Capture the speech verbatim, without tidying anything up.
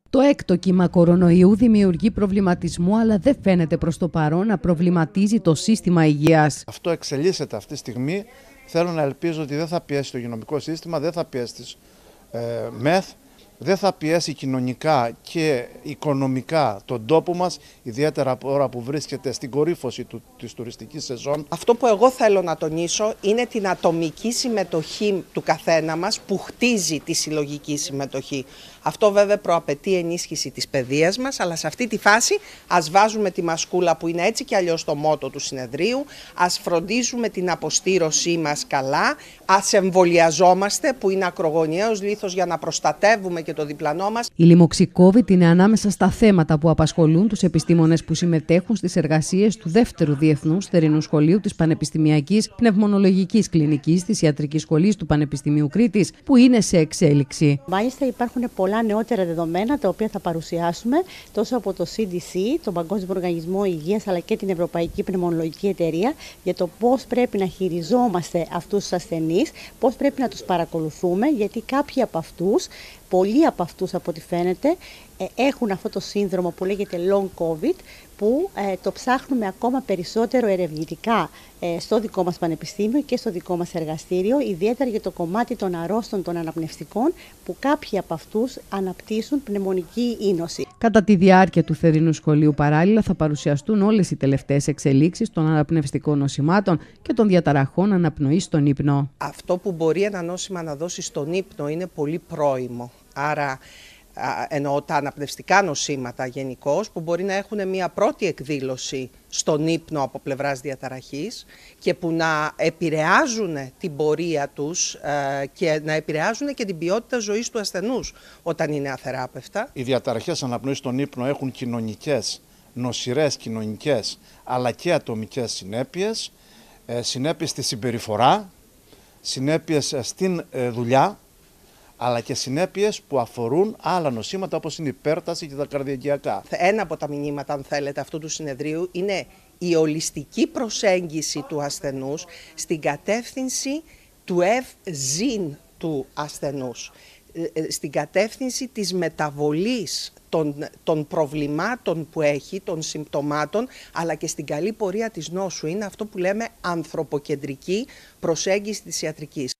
Το έκτο κύμα κορονοϊού δημιουργεί προβληματισμό, αλλά δεν φαίνεται προς το παρόν να προβληματίζει το σύστημα υγείας. Αυτό εξελίσσεται αυτή τη στιγμή. Θέλω να ελπίζω ότι δεν θα πιέσει το υγειονομικό σύστημα, δεν θα πιέσει τις ε, ΜΕΘ, δεν θα πιέσει κοινωνικά και οικονομικά τον τόπο μας, ιδιαίτερα από ώρα που βρίσκεται στην κορύφωση του, της τουριστικής σεζόν. Αυτό που εγώ θέλω να τονίσω είναι την ατομική συμμετοχή του καθένα μας που χτίζει τη συλλογική συμμετοχή. Αυτό βέβαια προαπαιτεί ενίσχυση της παιδείας μας, αλλά σε αυτή τη φάση ας βάζουμε τη μασκούλα που είναι έτσι και αλλιώς το μότο του συνεδρίου, ας φροντίζουμε την αποστήρωσή μας καλά, ας εμβολιαζόμαστε που είναι ακρογωνιαίος λίθος για να προστατεύουμε και το διπλανό μας. Η λοιμοξυκόβητη είναι ανάμεσα στα θέματα που απασχολούν τους επιστήμονες που συμμετέχουν στις εργασίες του δεύτερου Διεθνούς Θερινού Σχολείου της Πανεπιστημιακής Πνευμονολογικής Κλινικής της Ιατρικής Σχολής του Πανεπιστημίου Κρήτης, που είναι σε εξέλιξη. Μάλιστα, υπάρχουν πολλά νεότερα δεδομένα τα οποία θα παρουσιάσουμε τόσο από το σι ντι σι, τον Παγκόσμιο Οργανισμό Υγείας, αλλά και την Ευρωπαϊκή Πνευμονολογική Εταιρεία, για το πώς πρέπει να χειριζόμαστε αυτούς τους ασθενείς, πώς πρέπει να τους παρακολουθούμε, γιατί κάποιοι από αυτούς, πολλοί από αυτούς από ό,τι φαίνεται, έχουν αυτό το σύνδρομο που λέγεται long COVID, που ε, το ψάχνουμε ακόμα περισσότερο ερευνητικά ε, στο δικό μας πανεπιστήμιο και στο δικό μας εργαστήριο, ιδιαίτερα για το κομμάτι των αρρώστων των αναπνευστικών, που κάποιοι από αυτούς αναπτύσσουν πνευμονική είνωση. Κατά τη διάρκεια του θερινού σχολείου παράλληλα θα παρουσιαστούν όλες οι τελευταίες εξελίξεις των αναπνευστικών νοσημάτων και των διαταραχών αναπνοής στον ύπνο. Αυτό που μπορεί ένα νόσημα να δώσει στον ύπνο είναι πολύ πρόημο, άρα εννοώ τα αναπνευστικά νοσήματα γενικώς, που μπορεί να έχουν μια πρώτη εκδήλωση στον ύπνο από πλευράς διαταραχής και που να επηρεάζουν την πορεία τους και να επηρεάζουν και την ποιότητα ζωής του ασθενούς όταν είναι αθεράπευτα. Οι διαταραχές αναπνοής στον ύπνο έχουν κοινωνικές, νοσηρές κοινωνικές αλλά και ατομικές συνέπειες, συνέπειες στη συμπεριφορά, συνέπειες στην δουλειά, αλλά και συνέπειες που αφορούν άλλα νοσήματα όπως είναι η υπέρταση και τα καρδιακιακά. Ένα από τα μηνύματα, αν θέλετε, αυτού του συνεδρίου είναι η ολιστική προσέγγιση του ασθενούς στην κατεύθυνση του ευζήν του ασθενούς, στην κατεύθυνση της μεταβολής των, των προβλημάτων που έχει, των συμπτωμάτων, αλλά και στην καλή πορεία της νόσου. Είναι αυτό που λέμε ανθρωποκεντρική προσέγγιση της ιατρικής.